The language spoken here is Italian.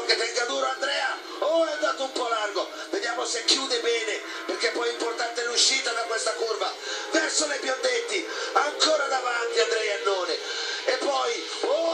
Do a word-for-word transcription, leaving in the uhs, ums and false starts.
Speriamo che tenga duro Andrea. Oh, è andato un po' largo. Vediamo se chiude bene, perché poi è importante l'uscita da questa curva. Verso le Biondetti, ancora davanti Andrea Iannone. E poi, oh,